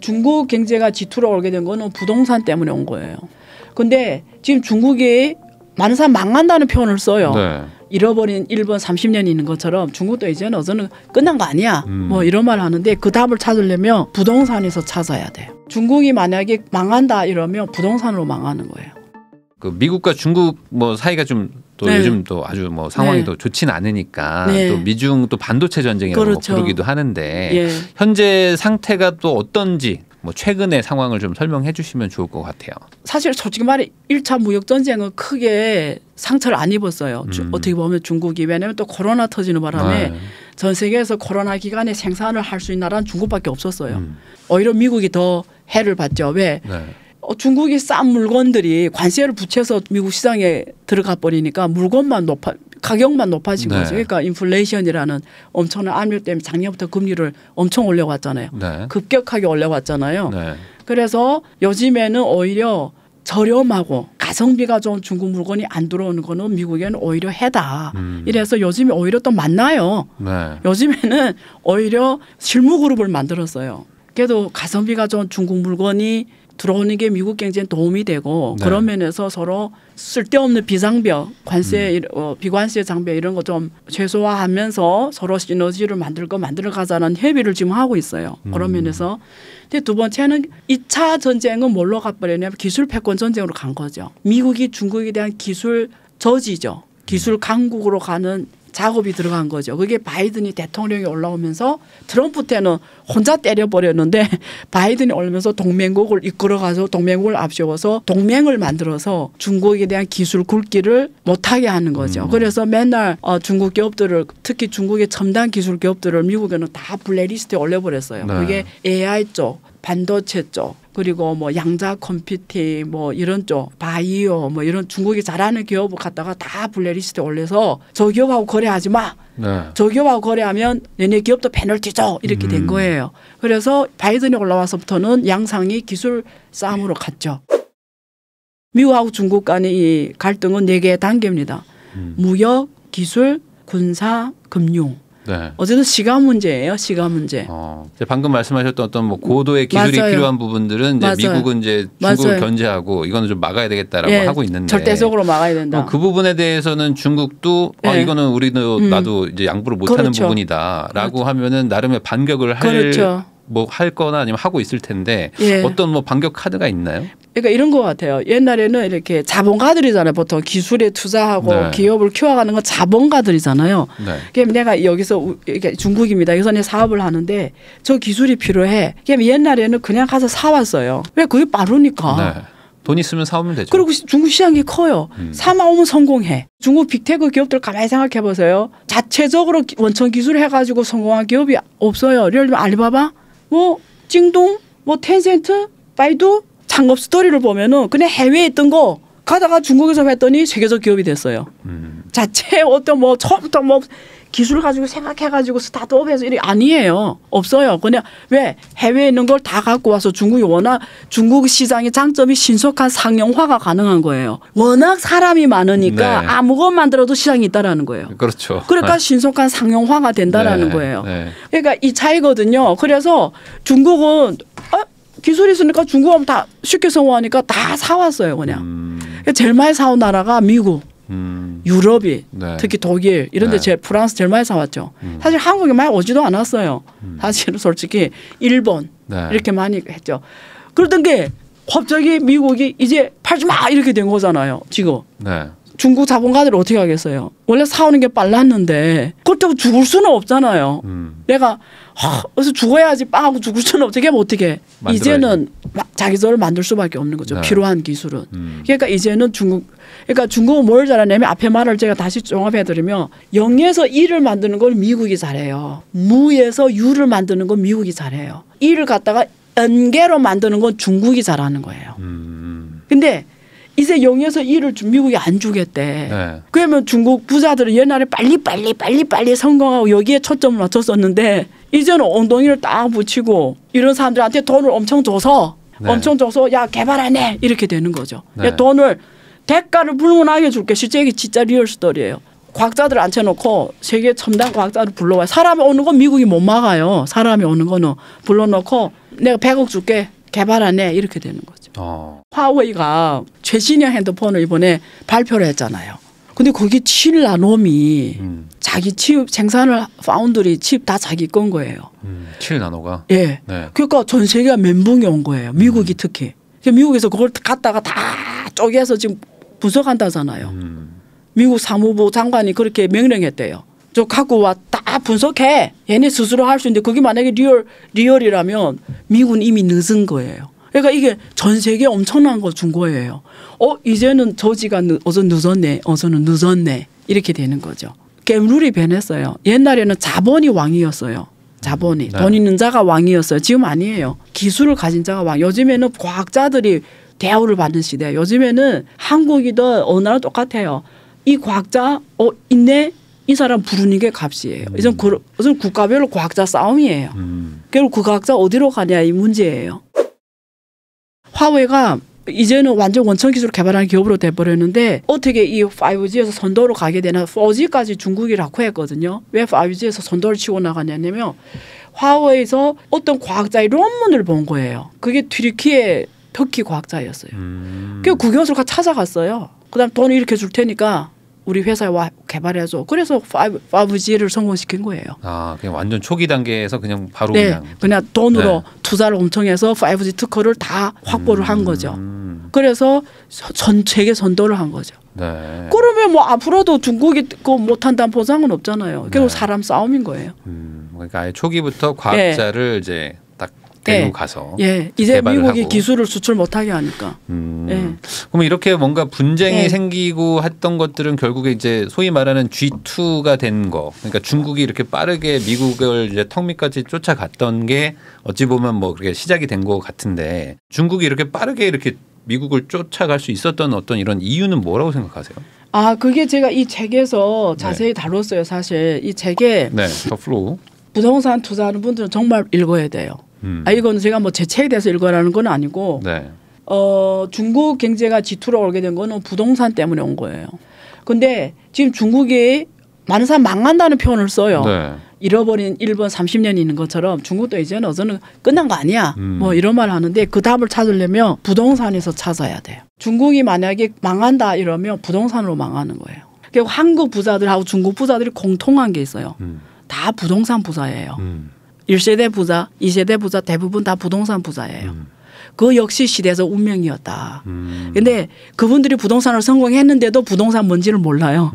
중국 경제가 지투로 오게 된 거는 부동산 때문에 온 거예요. 근데 지금 중국이 많은 사람 망한다는 표현을 써요. 네. 잃어버린 일본 30년이 있는 것처럼 중국도 이제는 어제는 끝난 거 아니야. 뭐 이런 말 하는데 그 답을 찾으려면 부동산에서 찾아야 돼요. 중국이 만약에 망한다 이러면 부동산으로 망하는 거예요. 그 미국과 중국 뭐 사이가 좀 또 네. 요즘 또 아주 뭐 상황이 네. 또 좋지는 않으니까 네. 또 미중 또 반도체 전쟁이라고 그렇죠. 부르기도 하는데 예. 현재 상태가 또 어떤지 뭐 최근의 상황을 좀 설명해 주시면 좋을 것 같아요. 사실 솔직히 말해 1차 무역 전쟁은 크게 상처를 안 입었어요. 어떻게 보면 중국이. 왜냐하면 또 코로나 터지는 바람에 네. 전 세계에서 코로나 기간에 생산을 할 수 있는 나라는 중국밖에 없었어요. 오히려 미국이 더 해를 봤죠. 왜? 네. 중국이 싼 물건들이 관세를 붙여서 미국 시장에 들어가 버리니까 가격만 높아진 네. 거죠. 그러니까 인플레이션이라는 엄청난 압력 때문에 작년부터 금리를 엄청 올려왔잖아요. 네. 급격하게 올려왔잖아요. 네. 그래서 요즘에는 오히려 저렴하고 가성비가 좋은 중국 물건이 안 들어오는 거는 미국에는 오히려 해다. 이래서 요즘에 오히려 또 만나요. 네. 요즘에는 오히려 실무그룹을 만들었어요. 그래도 가성비가 좋은 중국 물건이 들어오는 게 미국 경제에 도움이 되고 네. 그런 면에서 서로 쓸데없는 비상벽, 관세, 비관세 장벽 이런 거 좀 최소화하면서 서로 시너지를 만들어가자는 협의를 지금 하고 있어요. 그런 면에서. 근데 두 번째는 2차 전쟁은 뭘로 가버렸냐면 기술 패권 전쟁으로 간 거죠. 미국이 중국에 대한 기술 저지죠. 기술 강국으로 가는 작업이 들어간 거죠. 그게 바이든이 대통령이 올라오면서 트럼프 때는 혼자 때려버렸는데 바이든이 올라오면서 동맹국을 이끌어가서 동맹국을 앞세워서 동맹을 만들어서 중국에 대한 기술 굴기를 못하게 하는 거죠. 그래서 맨날 중국 기업들을 특히 중국의 첨단 기술 기업들을 미국에는 다 블랙리스트에 올려버렸어요. 네. 그게 AI 쪽, 반도체 쪽 그리고 뭐 양자 컴퓨팅 뭐 이런 쪽 바이오 뭐 이런 중국이 잘하는 기업을 갖다가 다 블랙리스트에 올려서 저 기업하고 거래하지 마. 네. 저 기업하고 거래하면 얘네 기업도 페널티 줘. 이렇게 된 거예요. 그래서 바이든이 올라와서부터는 양상이 기술 싸움으로 갔죠. 미국하고 중국 간의 이 갈등은 4개의 단계입니다. 무역, 기술, 군사, 금융. 네. 어쨌든 시간 문제예요. 시간 문제. 방금 말씀하셨던 어떤 뭐 고도의 기술이 맞아요. 필요한 부분들은 이제 미국은 이제 중국을 맞아요. 견제하고 이거는 좀 막아야 되겠다라고 네. 하고 있는데 절대적으로 막아야 된다. 그 부분에 대해서는 중국도 네. 이거는 우리도 나도 이제 양보를 못하는 그렇죠. 부분이다라고 그렇죠. 하면은 나름의 반격을 할 그렇죠. 뭐 할 거나 아니면 하고 있을 텐데 예. 어떤 뭐 반격 카드가 있나요? 그러니까 이런 것 같아요. 옛날에는 이렇게 자본가들이잖아요. 보통 기술에 투자하고 네. 기업을 키워가는 건 자본가들이잖아요. 네. 그럼 내가 여기서 이렇게 중국입니다. 여기서 내 사업을 하는데 저 기술이 필요해. 그럼 옛날에는 그냥 가서 사왔어요. 왜 그게 빠르니까. 네. 돈 있으면 사오면 되죠. 그리고 중국 시장이 커요. 사마오면 성공해. 중국 빅테크 기업들 가만히 생각해 보세요. 자체적으로 원천 기술 해가지고 성공한 기업이 없어요. 예를 들면 알리바바, 뭐 찡동, 뭐 텐센트, 바이두 창업 스토리를 보면은 그냥 해외에 있던 거 가다가 중국에서 했더니 세계적 기업이 됐어요. 자체 어떤 뭐 처음부터 뭐 기술 가지고 생각해가지고 스타트업해서 이게 아니에요. 없어요. 그냥 왜 해외에 있는 걸 다 갖고 와서 중국이 워낙 중국 시장의 장점이 신속한 상용화가 가능한 거예요. 워낙 사람이 많으니까 네. 아무것만 만들어도 시장이 있다라는 거예요. 그렇죠. 그러니까 신속한 상용화가 된다라는 네. 거예요. 네. 그러니까 이 차이거든요. 그래서 중국은 기술이 있으니까 중국하면 다 쉽게 성공하니까 다 사왔어요. 그냥. 제일 많이 사온 나라가 미국. 유럽이 네. 특히 독일 이런 데 네. 프랑스 제일 많이 사왔죠. 사실 한국에 많이 오지도 않았어요. 사실은 솔직히 일본 네. 이렇게 많이 했죠. 그러던 게 갑자기 미국이 이제 팔지 마 이렇게 된 거잖아요. 지금. 네. 중국 자본가들이 어떻게 하겠어요. 원래 사오는 게 빨랐는데 그렇다고 죽을 수는 없잖아요. 내가 그래서 죽어야지 빵하고 죽을 수는 어떻게 하면 어떻게 이제는 자기들을 만들 수밖에 없는 거죠. 네. 필요한 기술은. 그러니까 이제는 중국은 뭘 잘하냐면 앞에 말을 제가 다시 종합해드리면 0에서 1을 만드는 걸 미국이 잘해요. 무에서 유를 만드는 건 미국이 잘해요. 1을 갖다가 N개로 만드는 건 중국이 잘하는 거예요. 근데 이제 0에서 1을 미국이 안 주겠대. 네. 그러면 중국 부자들은 옛날에 빨리 성공하고 여기에 초점을 맞췄었는데 이제는 엉덩이를 딱 붙이고 이런 사람들한테 돈을 엄청 줘서 네. 야 개발하네 이렇게 되는 거죠. 네. 돈을 대가를 불문하게 줄게. 실제 이게 진짜 리얼 스토리예요. 과학자들 앉혀놓고 세계 첨단 과학자를 불러와요. 사람이 오는 건 미국이 못 막아요. 사람이 오는 거는 불러놓고 내가 100억 줄게 개발하네 이렇게 되는 거죠. 화웨이가 최신형 핸드폰을 이번에 발표를 했잖아요. 근데 거기 7나노미 자기 칩 생산을 파운드리 칩 다 자기 건 거예요. 7나노가? 예. 네. 그러니까 전 세계가 멘붕이 온 거예요. 미국이 특히. 미국에서 그걸 갖다가 다 쪼개서 지금 분석한다잖아요. 미국 사무부 장관이 그렇게 명령했대요. 저 갖고 와 다 분석해. 얘네 스스로 할 수 있는데 그게 만약에 리얼이라면 미국은 이미 늦은 거예요. 그러니까 이게 전 세계에 엄청난 걸 준 거예요. 이제는 저지가 어서 늦었네. 어서는 늦었네. 이렇게 되는 거죠. 게임 룰이 변했어요. 옛날에는 자본이 왕이었어요. 자본이. 네. 돈 있는 자가 왕이었어요. 지금 아니에요. 기술을 가진 자가 왕. 요즘에는 과학자들이 대우를 받는 시대예요. 요즘에는 한국이든 어느 나라 똑같아요. 이 과학자 있네. 이 사람 부르는 게 값이에요. 이전 국가별로 과학자 싸움이에요. 결국 그 과학자 어디로 가냐 이 문제예요. 화웨이가 이제는 완전 원천 기술을 개발하는 기업으로 돼버렸는데 어떻게 이 5G에서 선도로 가게 되나 4G까지 중국이 낙후했거든요. 왜 5G에서 선도를 치고 나가냐면 화웨이에서 어떤 과학자의 논문을 본 거예요. 그게 튀르키예 터키 과학자였어요. 그래서 그 교수가 찾아갔어요. 그다음 돈 이렇게 줄 테니까 우리 회사에 와 개발해줘. 그래서 5G를 성공시킨 거예요. 그냥 완전 초기 단계에서 그냥 바로 네, 그냥 돈으로 투자를 엄청 해서 5G 특허를 다 확보를 한 거죠. 그래서 전 세계 선도를 한 거죠. 네. 그러면 뭐 앞으로도 중국이 그거 못한다는 보장은 없잖아요. 결국 사람 싸움인 거예요. 그러니까 아예 초기부터 과학자를 이제 데리고 가서 이제 미국이 하고. 기술을 수출 못하게 하니까. 그럼 이렇게 뭔가 분쟁이 생기고 했던 것들은 결국에 이제 소위 말하는 G2가 된 거. 그러니까 중국이 이렇게 빠르게 미국을 이제 턱 밑까지 쫓아갔던 게 어찌 보면 뭐 그렇게 시작이 된 것 같은데 중국이 이렇게 빠르게 이렇게 미국을 쫓아갈 수 있었던 어떤 이런 이유는 뭐라고 생각하세요? 그게 제가 이 책에서 자세히 다뤘어요. 사실 이 책에 더 플로우. 부동산 투자하는 분들은 정말 읽어야 돼요. 이건 제가 뭐 제 책에 대해서 읽어라는 건 아니고 중국 경제가 G2로 오게 된 거는 부동산 때문에 온 거예요. 근데 지금 중국이 많은 사람 망한다는 표현을 써요. 잃어버린 일본 30년 있는 것처럼 중국도 이제는 어서는 끝난 거 아니야. 뭐 이런 말 하는데 그 답을 찾으려면 부동산에서 찾아야 돼요. 중국이 만약에 망한다 이러면 부동산으로 망하는 거예요. 그리고 한국 부자들하고 중국 부자들이 공통한 게 있어요. 다 부동산 부자예요. 1세대 부자, 2세대 부자 대부분 다 부동산 부자예요. 그 역시 시대에서 운명이었다. 근데 그분들이 부동산을 성공했는데도 부동산 뭔지를 몰라요.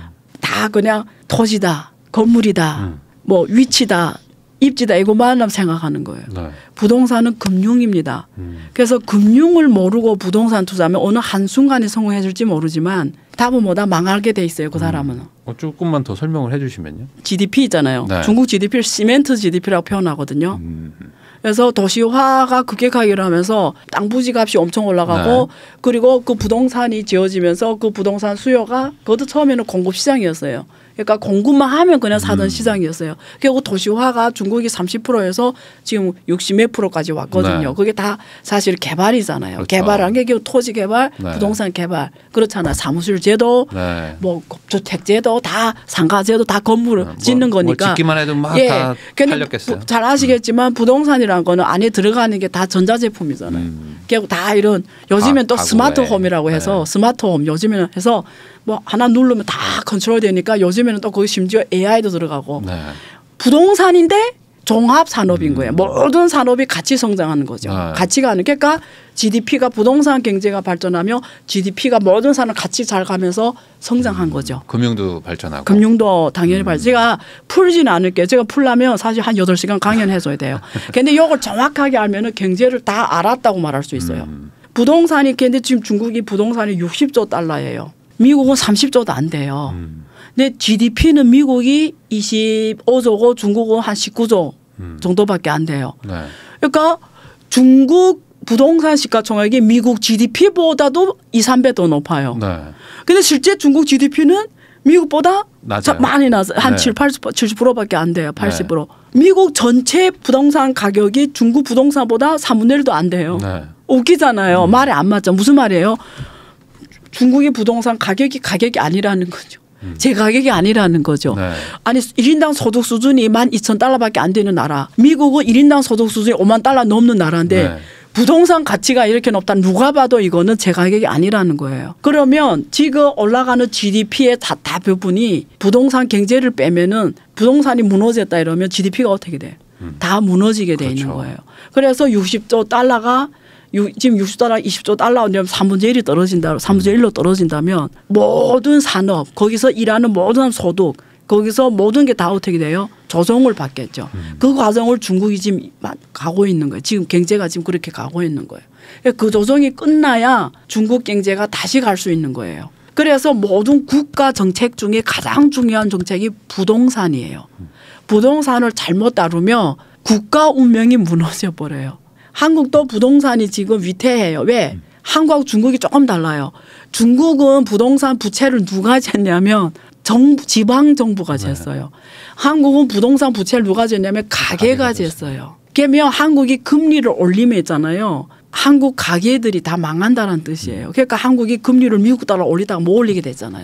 다 그냥 토지다, 건물이다, 뭐 위치다, 입지다 이것만 생각하는 거예요. 부동산은 금융입니다. 그래서 금융을 모르고 부동산 투자하면 어느 한순간에 성공해줄지 모르지만 답은 뭐다 망하게 돼 있어요. 그 사람은. 조금만 더 설명을 해 주시면요. GDP 있잖아요. 중국 GDP를 시멘트 GDP라고 표현하거든요. 그래서 도시화가 급격하게 하면서 땅 부지 값이 엄청 올라가고 그리고 그 부동산이 지어지면서 그 부동산 수요가 그것도 처음에는 공급 시장이었어요. 그러니까 공급만 하면 그냥 사던 시장이었어요. 결국 도시화가 중국이 30%에서 지금 60 몇 프로까지 왔거든요. 그게 다 사실 개발이잖아요. 그렇죠. 개발한 게 결국 토지 개발, 부동산 개발 그렇잖아요. 사무실 제도, 뭐 주택 제도 다 상가 제도 다 건물을 짓는 거니까. 뭐 짓기만 해도 막 다 팔렸겠어요. 잘 아시겠지만 부동산이라는 거는 안에 들어가는 게 다 전자제품이잖아요. 결국 다 이런 요즘엔 또 스마트홈이라고 해서 스마트홈 요즘에는 해서 뭐 하나 누르면 다 컨트롤 되니까 요즘에는 또 거기 심지어 AI도 들어가고 부동산인데 종합 산업인 거예요. 모든 산업이 같이 성장하는 거죠. 같이가 아니고 그러니까 GDP가 부동산 경제가 발전하며 GDP가 모든 산업 같이 잘 가면서 성장한 거죠. 금융도 발전하고. 금융도 당연히 발전. 제가 풀지는 않을게요. 제가 풀려면 사실 한 8시간 강연해줘야 돼요. 그런데 이걸 정확하게 알면 경제를 다 알았다고 말할 수 있어요. 부동산이 근데 지금 중국이 부동산이 60조 달러예요. 미국은 30조도 안 돼요. 근데 GDP는 미국이 25조고 중국은 한 19조 정도밖에 안 돼요. 그러니까 중국 부동산 시가총액이 미국 GDP보다도 2, 3배 더 높아요. 근데 실제 중국 GDP는 미국보다 많이 낮아요. 한 70%밖에 안 돼요. 80%. 미국 전체 부동산 가격이 중국 부동산보다 3분의 1도 안 돼요. 웃기잖아요. 말이 안 맞죠. 무슨 말이에요? 중국의 부동산 가격이 아니라는 거죠. 제 가격이 아니라는 거죠. 네. 아니 1인당 소득 수준이 12,000달러밖에 안 되는 나라. 미국은 1인당 소득 수준이 5만 달러 넘는 나라인데 네. 부동산 가치가 이렇게 높다 누가 봐도 이거는 제 가격이 아니라는 거예요. 그러면 지금 올라가는 GDP의 다 부분이 부동산 경제를 빼면은 부동산이 무너졌다 이러면 GDP가 어떻게 돼? 다 무너지게 돼 그렇죠. 있는 거예요. 그래서 60조 달러가 지금 60달러, 20조 달러 3분의 1이 떨어진다. 3분의 1로 떨어진다면 모든 산업 거기서 일하는 모든 소득 거기서 모든 게 다 어떻게 돼요? 조정을 받겠죠. 그 과정을 중국이 지금 가고 있는 거예요. 지금 경제가 지금 그렇게 가고 있는 거예요. 그 조정이 끝나야 중국 경제가 다시 갈 수 있는 거예요. 그래서 모든 국가 정책 중에 가장 중요한 정책이 부동산이에요. 부동산을 잘못 다루면 국가 운명이 무너져 버려요. 한국도 부동산이 지금 위태해요. 왜? 한국하고 중국이 조금 달라요. 중국은 부동산 부채를 누가 졌냐면 지방 정부가 졌어요. 한국은 부동산 부채를 누가 졌냐면 가게가 졌어요. 그러면 한국이 금리를 올리면 있잖아요. 한국 가게들이 다 망한다는 뜻이에요. 그러니까 한국이 금리를 미국 달러 올리다가 못 올리게 됐잖아요.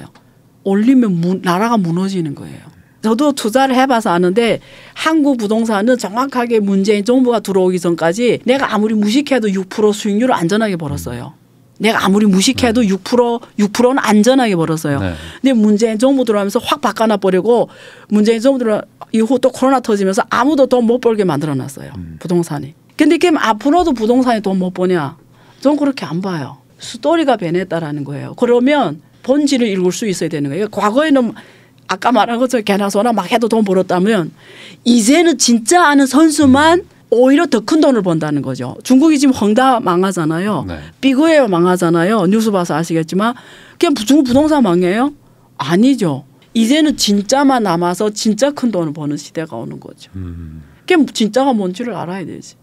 올리면 나라가 무너지는 거예요. 저도 투자를 해봐서 아는데 한국 부동산은 정확하게 문재인 정부가 들어오기 전까지 내가 아무리 무식해도 6% 수익률을 안전하게 벌었어요. 내가 아무리 무식해도 6%는 안전하게 벌었어요. 네. 근데 문재인 정부 들어오면서 확 바꿔놔 버리고 문재인 정부 들어 이후 또 코로나 터지면서 아무도 돈 못 벌게 만들어놨어요. 부동산이. 근데 그럼 앞으로도 부동산이 돈 못 버냐? 전 그렇게 안 봐요. 스토리가 변했다라는 거예요. 그러면 본질을 읽을 수 있어야 되는 거예요. 과거에는 아까 말한 것처럼 개나 소나 막 해도 돈 벌었다면 이제는 진짜 아는 선수만 오히려 더 큰 돈을 번다는 거죠. 중국이 지금 헝다 망하잖아요. 네. 삐그웨어 망하잖아요. 뉴스 봐서 아시겠지만 그냥 중국 부동산 망해요? 아니죠. 이제는 진짜만 남아서 진짜 큰 돈을 버는 시대가 오는 거죠. 그냥 진짜가 뭔지를 알아야 되지.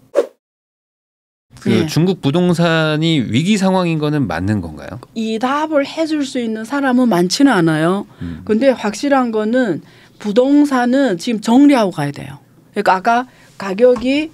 네. 중국 부동산이 위기 상황인 거는 맞는 건가요? 이 답을 해줄 수 있는 사람은 많지는 않아요. 근데 확실한 거는 부동산은 지금 정리하고 가야 돼요. 그러니까 아까 가격이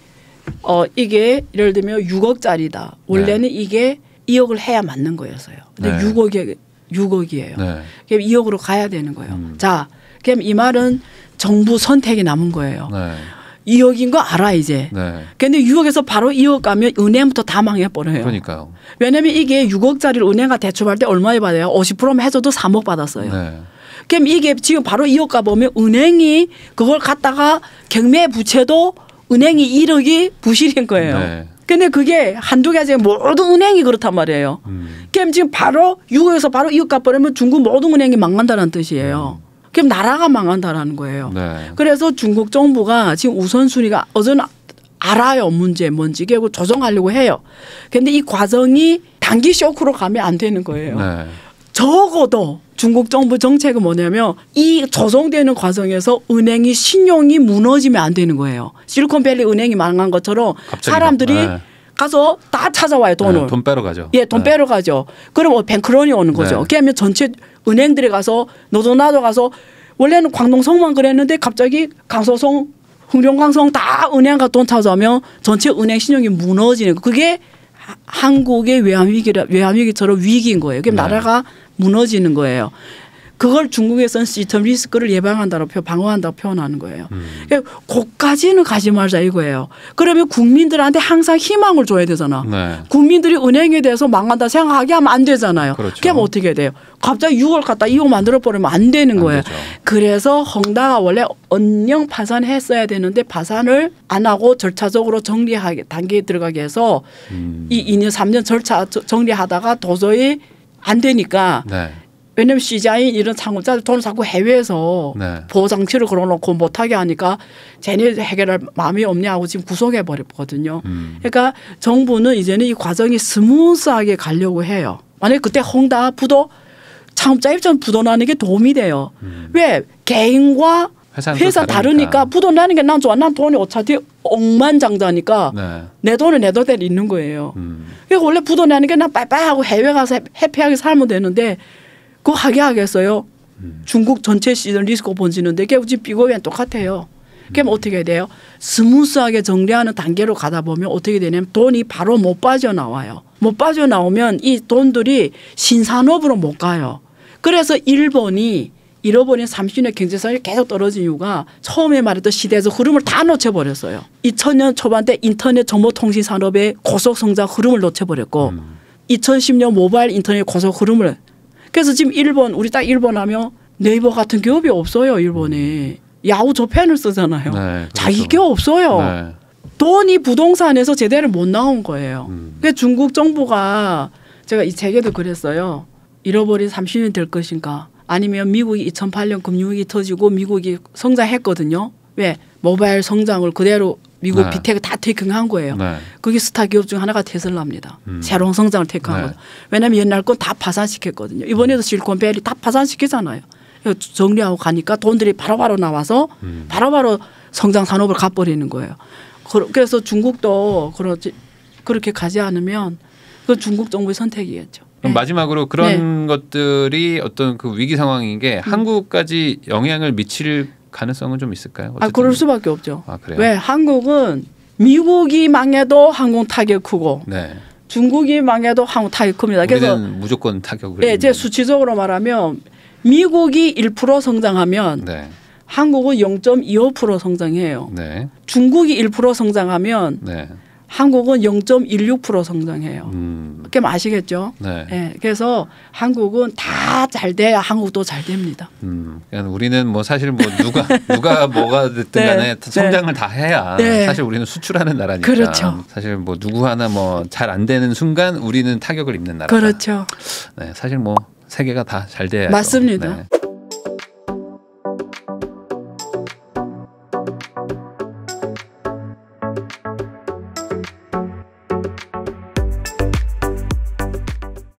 이게 예를 들면 6억짜리다. 원래는 네. 이게 2억을 해야 맞는 거였어요. 근데 네. 6억이에요. 네. 그럼 2억으로 가야 되는 거예요. 자, 그럼 이 말은 정부 선택이 남은 거예요. 네. 2억인 거 알아 이제. 네. 근데 6억에서 바로 2억 가면 은행부터 다 망해버려요. 그러니까요. 왜냐하면 이게 6억짜리를 은행가 대출할 때 얼마에 받아요? 50%면 해줘도 3억 받았어요. 네. 그럼 이게 지금 바로 2억 가보면 은행이 그걸 갖다가 경매 부채도 은행이 1억이 부실인 거예요. 네. 근데 그게 한두 개가 지금 모든 은행이 그렇단 말이에요. 그럼 지금 바로 6억에서 바로 2억 갚으려면 중국 모든 은행이 망한다는 뜻이에요. 그럼 나라가 망한다라는 거예요. 네. 그래서 중국 정부가 지금 우선순위가 어제는 알아요. 문제 뭔지. 그리고 조정하려고 해요. 그런데 이 과정이 단기 쇼크로 가면 안 되는 거예요. 네. 적어도 중국 정부 정책은 뭐냐면 이 조정되는 과정에서 은행이 신용이 무너지면 안 되는 거예요. 실리콘밸리 은행이 망한 것처럼 사람들이 네. 가서 다 찾아와요. 돈을. 네, 돈 빼러 가죠. 예, 돈 네. 빼러 가죠. 그럼 뱅크런이 오는 거죠. 네. 그러면 전체 은행들이 가서 너도 나도 가서 원래는 광동성만 그랬는데 갑자기 강서성, 흥룡강성 다 은행 가서 돈 찾아오면 전체 은행 신용이 무너지는 거. 그게 한국의 외환위기처럼 위기인 거예요. 그럼 네. 나라가 무너지는 거예요. 그걸 중국에서는 시스템 리스크를 예방한다고 방어한다고 표현하는 거예요. 그러니까 거기까지는 가지 말자 이거예요. 그러면 국민들한테 항상 희망을 줘야 되잖아. 네. 국민들이 은행에 대해서 망한다 생각하게 하면 안 되잖아요. 그렇죠. 그럼 어떻게 돼요? 갑자기 6월 갖다 2억 만들어버리면 안 되는 거예요. 되죠. 그래서 헝다가 원래 언령 파산했어야 되는데 파산을 안 하고 절차적으로 정리하게 단계에 들어가게 해서 이 2년 3년 절차 정리하다가 도저히 안 되니까 네. 왜냐하면 시자인 이런 창업자들 돈을 자꾸 해외에서 네. 보호장치를 걸어놓고 못하게 하니까 쟤네 해결할 마음이 없냐 하고 지금 구속해버렸거든요. 그러니까 정부는 이제는 이 과정이 스무스하게 가려고 해요. 만약에 그때 헝다 부도 창업자 입장 부도 나는 게 도움이 돼요. 왜? 개인과 회사 다르니까 부도 나는 게 난 좋아. 난 돈이 어차피 억만장자니까 네. 내 돈은 내 돈대로 있는 거예요. 그러니까 원래 부도 나는 게 난 빠이빠이하고 해외 가서 해피하게 살면 되는데 그거 하게 하겠어요. 중국 전체 시즌 리스크 번지는데 그게 지금 비교면 똑같아요. 그럼 어떻게 해야 돼요? 스무스하게 정리하는 단계로 가다 보면 어떻게 되냐면 돈이 바로 못 빠져나와요. 못 빠져나오면 이 돈들이 신산업으로 못 가요. 그래서 일본이 잃어버린 30년 경제성이 계속 떨어진 이유가 처음에 말했던 시대에서 흐름을 다 놓쳐버렸어요. 2000년 초반 때 인터넷 정보통신 산업의 고속 성장 흐름을 놓쳐버렸고 2010년 모바일 인터넷 고속 흐름을 그래서 지금 일본 우리 딱 일본 하면 네이버 같은 기업이 없어요. 일본에. 야후 조펜을 쓰잖아요. 네, 그렇죠. 자기 기업 없어요. 네. 돈이 부동산에서 제대로 못 나온 거예요. 그래서 중국 정부가 제가 이 책에도 그랬어요. 잃어버린 30년 될 것인가 아니면 미국이 2008년 금융위기 터지고 미국이 성장했거든요. 왜? 모바일 성장을 그대로 미국 네. 빅테크 다 테이크한 거예요. 네. 그게 스타 기업 중 하나가 테슬라입니다. 새로운 성장을 테이크한 거죠. 왜냐하면 옛날 건 다 파산시켰거든요. 이번에도 실리콘밸리 다 파산시키잖아요. 정리하고 가니까 돈들이 바로바로 나와서 바로바로 성장 산업을 가버리는 거예요. 그래서 중국도 그렇게 가지 않으면 그건 중국 정부의 선택이겠죠. 그럼 네. 마지막으로 그런 네. 것들이 어떤 그 위기 상황인 게 한국까지 영향을 미칠 가능성은 좀 있을까요? 아, 그럴 수밖에 없죠. 아, 그래요? 왜? 한국은 미국이 망해도 항공 타격 크고 네. 중국이 망해도 항공 타격 큽니다. 그래서 무조건 타격을. 네, 제 수치적으로 말하면 미국이 1% 성장하면 네. 한국은 0.25% 성장해요. 네. 중국이 1% 성장하면 네. 한국은 0.16% 성장해요. 그게 아시겠죠? 네. 네. 그래서 한국은 다 잘 돼야 한국도 잘 됩니다. 그러니까 우리는 뭐 사실 뭐 누가 뭐가 됐든 간에 네. 성장을 네. 다 해야 네. 사실 우리는 수출하는 나라니까. 그렇죠. 사실 뭐 누구 하나 뭐 잘 안 되는 순간 우리는 타격을 입는 나라다. 그렇죠. 네, 사실 뭐 세계가 다 잘 돼야죠. 맞습니다. 네.